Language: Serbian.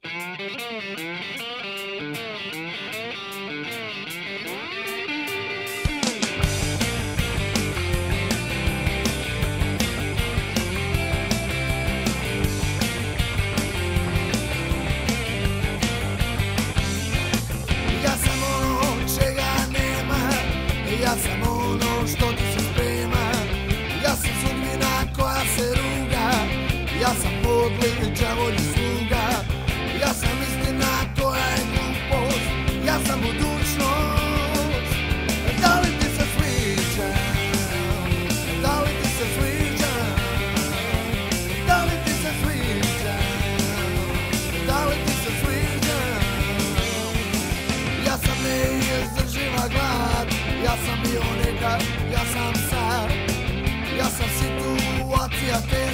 Ja sam ono čega nema, ja sam ono što ti se sprema, ja sam sudbina koja se ruga, ja sam podli đavolji sluga, ja sam istina koja je glupost, ja sam budućnost. Da li ti se sviđa? Da li ti se sviđa? Da li ti se sviđa? Da li ti se sviđa? Ja sam neizdrživa glad, ja sam bio nekad, ja sam sad, ja sam situacija te